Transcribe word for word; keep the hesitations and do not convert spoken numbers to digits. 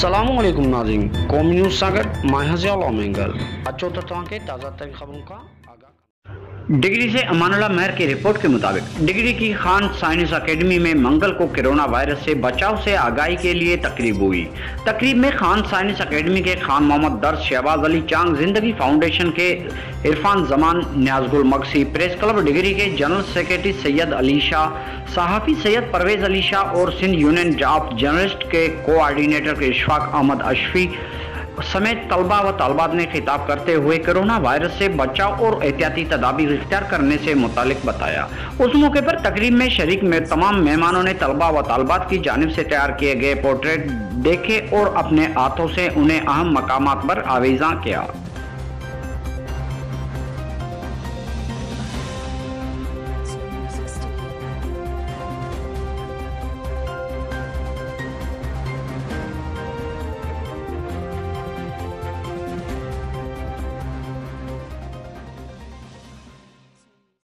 अस्सलामुअलैकुम नाज़रीन, कौम न्यूज़ सागर माहज़ियाल ओमेंगल अचो तो के ताज़ा तरीन खबरों का आगाह। डिग्री से अमानुल्लाह मेहर की रिपोर्ट के मुताबिक डिग्री की खान साइंस एकेडमी में मंगल को कोरोना वायरस से बचाव से आगाही के लिए तकरीब हुई। तकरीब में खान साइंस एकेडमी के खान मोहम्मद दर्श, शहबाज अली चांग, जिंदगी फाउंडेशन के इरफान जमान, न्याज़गुल मगसी, प्रेस क्लब डिग्री के जनरल सेक्रेटरी सैयद अली शाह, सहाफ़ी सैयद परवेज अली शाह और सिंध यूनियन ऑफ जर्नलिस्ट के कोऑर्डिनेटर के इशफाक अहमद अशफी समेत तलबा व तलबात ने खिताब करते हुए कोरोना वायरस से बचाव और एहतियाती तदाबीर इख्तियार करने से मुतालिक बताया। उस मौके पर तकरीब में शरीक में तमाम मेहमानों ने तलबा व तलबात की जानिब से तैयार किए गए पोर्ट्रेट देखे और अपने हाथों से उन्हें अहम मकामात पर आवेज़ा किया।